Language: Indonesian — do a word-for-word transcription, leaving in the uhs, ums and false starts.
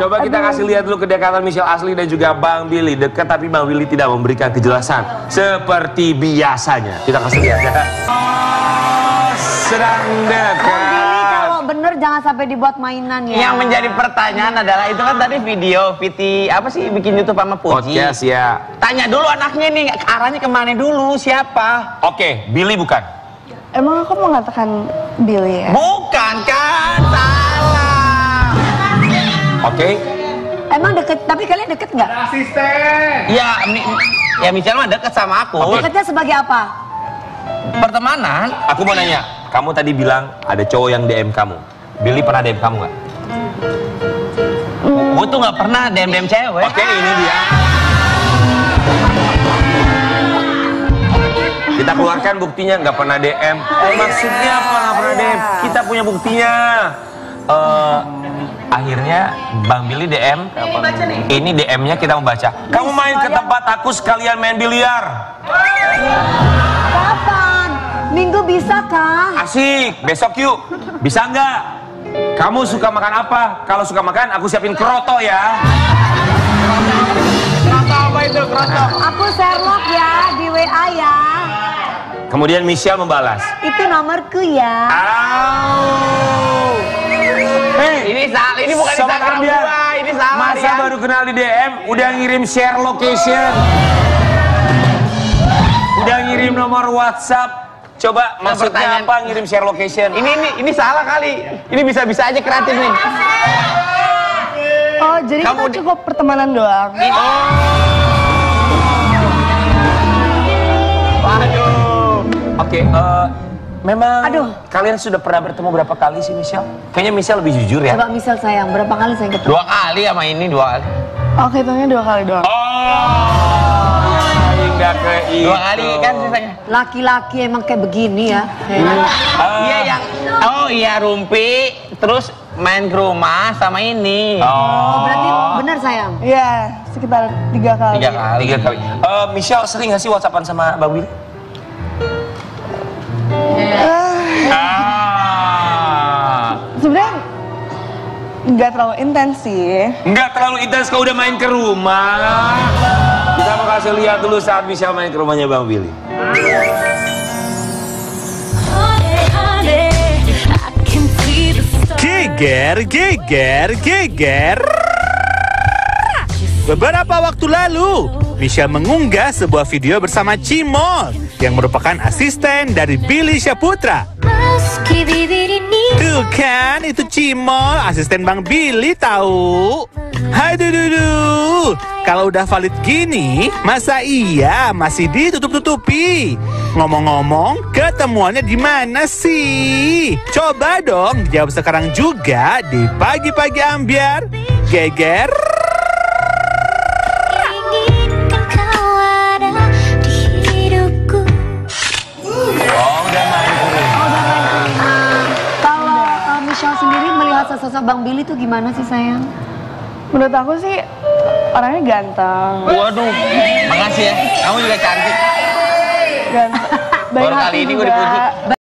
Coba kita Aduh. kasih lihat dulu kedekatan Michelle Ashley dan juga Bang Billy. Dekat tapi Bang Billy tidak memberikan kejelasan seperti biasanya. Kita kasih lihat ya. Oh, sedang dekat. Bener jangan sampai dibuat mainan ya. Yang menjadi pertanyaan adalah itu kan tadi video, Viti apa sih bikin YouTube sama Puji. Podcast ya. Tanya dulu anaknya nih arahnya kemana dulu siapa? Oke, Billy bukan. Emang aku mengatakan Billy ya? Bukan kan, salah. Oke. Emang deket, tapi kalian deket nggak? Asisten. Ya, mi, ya Michelle mah deket sama aku. Oke. Deketnya sebagai apa? Pertemanan. Aku mau nanya, kamu tadi bilang ada cowok yang D M kamu. Billy pernah D M kamu nggak? Gue tuh nggak pernah D M D M cewek. Oke, ini dia. Kita keluarkan buktinya, nggak pernah D M. Eh, maksudnya apa nggak pernah D M? Kita punya buktinya. Eh, akhirnya Bang Billy D M. Ini D M-nya kita membaca. Kamu main ke tempat aku sekalian main biliar. Kapan? Minggu bisa kah? Asik, besok yuk. Bisa nggak? Kamu suka makan apa? Kalau suka makan, aku siapin kroto ya. Kroto apa itu kroto? Aku Sherlock ya di W A ya. Kemudian Michelle membalas. Itu nomorku ya. Au. Hei, Ini salah, ini bukan Sobat Instagram Ambiar. gua, ini salah. Masa Rian. baru kenal di D M, udah ngirim share location. Udah ngirim nomor WhatsApp. Coba maksudnya pertanyaan. apa ngirim share location? Ini ini ini salah kali. Ini bisa-bisa aja kreatif nih. Oh, jadi Kamu kita di- cukup pertemanan doang. Ini. Waduh. Oke, eh, memang Aduh. kalian sudah pernah bertemu berapa kali sih Michelle? Kayaknya Michelle lebih jujur ya. Coba misal sayang, berapa kali saya ketemu? Dua kali sama ini dua kali. Oke, hitungnya dua kali doang. Oh, nggak ke itu. Dua kali kan sisanya. Laki-laki emang kayak begini ya. Ah. Iya yang oh iya Rumpi terus main ke rumah sama ini. Oh, berarti benar sayang. Iya, sekitar tiga kali. Tiga kali. Tiga kali. Eh, Michelle sering nggak sih WhatsAppan sama Bang Willy? Ah. Sebenarnya nggak terlalu intens sih. Nggak terlalu intens kalau udah main ke rumah. Kita mau kasih lihat dulu saat Michelle main ke rumahnya Bang Billy. Geger, geger, geger. Beberapa waktu lalu, Michelle mengunggah sebuah video bersama Cimol yang merupakan asisten dari Billy Syaputra. Tuh kan, itu Cimol, asisten Bang Billy tahu. Haduh, duh, kalau udah valid gini, masa iya masih ditutup-tutupi? Ngomong-ngomong, ketemuannya di mana sih? Coba dong jawab sekarang juga di Pagi-Pagi Ambiar. Geger. Oh, udah main ke rumah. Kalau uh, Michelle sendiri melihat sosok Bang Billy tuh gimana sih sayang? Menurut aku sih orangnya ganteng. Waduh, makasih ya. Kamu juga cantik. Ganteng. Baik Baru kali hati ini gue juga. dipuji.